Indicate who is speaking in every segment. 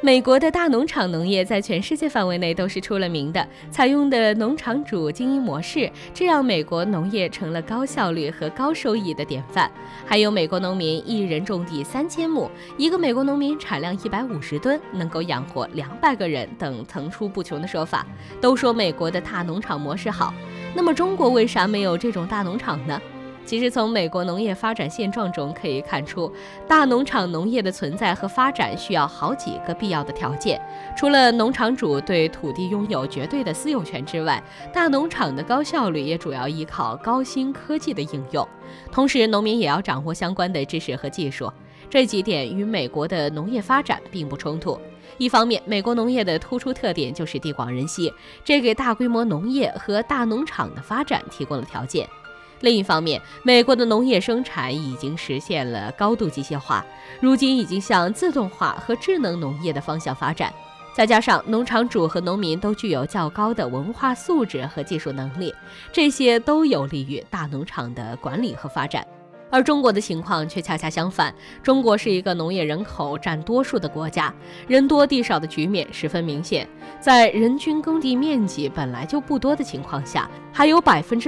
Speaker 1: 美国的大农场农业在全世界范围内都是出了名的，采用的农场主经营模式，这让美国农业成了高效率和高收益的典范。还有美国农民一人种地3000亩，一个美国农民产量150吨，能够养活200个人等层出不穷的说法，都说美国的大农场模式好。那么中国为啥没有这种大农场呢？其实从美国农业发展现状中可以看出，大农场农业的存在和发展需要好几个必要的条件。除了农场主对土地拥有绝对的私有权之外，大农场的高效率也主要依靠高新科技的应用。同时，农民也要掌握相关的知识和技术。这几点与美国的农业发展并不冲突。一方面，美国农业的突出特点就是地广人稀，这给大规模农业和大农场的发展提供了条件。另一方面，美国的农业生产已经实现了高度机械化，如今已经向自动化和智能农业的方向发展。再加上农场主和农民都具有较高的文化素质和技术能力，这些都有利于大农场的管理和发展。而中国的情况却恰恰相反，中国是一个农业人口占多数的国家，人多地少的局面十分明显。在人均耕地面积本来就不多的情况下，还有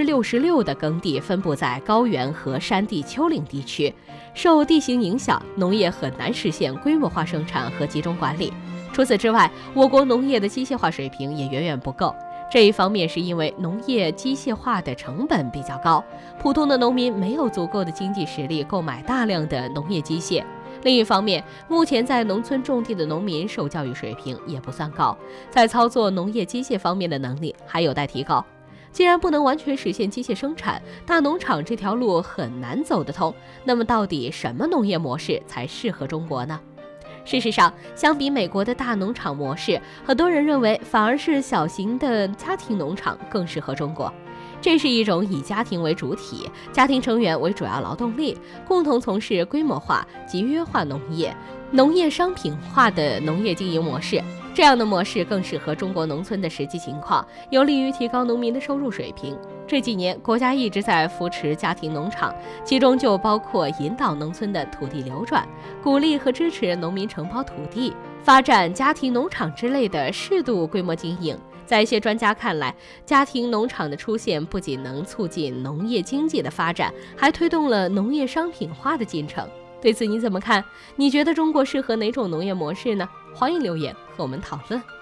Speaker 1: 66%的耕地分布在高原和山地丘陵地区，受地形影响，农业很难实现规模化生产和集中管理。除此之外，我国农业的机械化水平也远远不够。这一方面是因为农业机械化的成本比较高，普通的农民没有足够的经济实力购买大量的农业机械。另一方面，目前在农村种地的农民受教育水平也不算高，在操作农业机械方面的能力还有待提高。既然不能完全实现机械生产，大农场这条路很难走得通，那么到底什么农业模式才适合中国呢？事实上，相比美国的大农场模式，很多人认为反而是小型的家庭农场更适合中国。这是一种以家庭为主体、家庭成员为主要劳动力，共同从事规模化、集约化农业、农业商品化的农业经营模式。这样的模式更适合中国农村的实际情况，有利于提高农民的收入水平。这几年，国家一直在扶持家庭农场，其中就包括引导农村的土地流转，鼓励和支持农民承包土地，发展家庭农场之类的适度规模经营。在一些专家看来，家庭农场的出现不仅能促进农业经济的发展，还推动了农业商品化的进程。对此你怎么看？你觉得中国适合哪种农业模式呢？欢迎留言和我们讨论。